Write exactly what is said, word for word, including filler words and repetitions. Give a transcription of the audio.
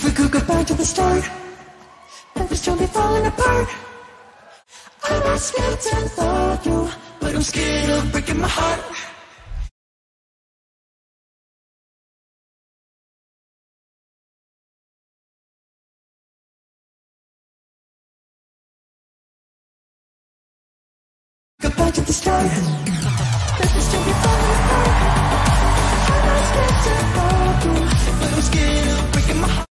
we could go back to the start, life is totally falling apart. I'm not scared to love you, but I'm scared of breaking my heart. Go back to the start, life is totally falling apart. I'm not scared to love you, but I'm scared of breaking my heart.